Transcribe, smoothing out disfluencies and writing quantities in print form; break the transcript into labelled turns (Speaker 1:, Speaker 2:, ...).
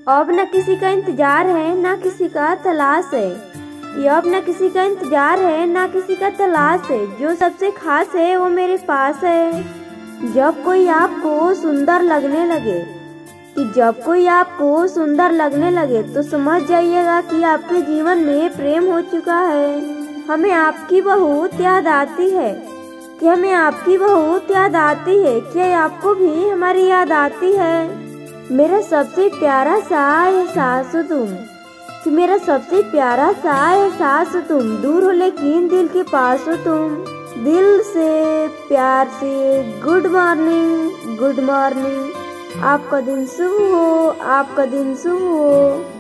Speaker 1: अब न किसी का इंतजार है ना किसी का तलाश है। ये अब न किसी का इंतजार है ना किसी का तलाश है। जो सबसे खास है वो मेरे पास है। जब कोई आपको सुंदर लगने लगे जब कोई आपको सुंदर लगने लगे तो समझ जाइएगा कि आपके जीवन में प्रेम हो चुका है। हमें आपकी बहुत याद आती है क्या आपको भी हमारी याद आती है। मेरा सबसे प्यारा सा एहसास हो तुम, दूर हो लेकिन दिल के पास हो तुम। दिल से प्यार से गुड मॉर्निंग। आपका दिन शुभ हो।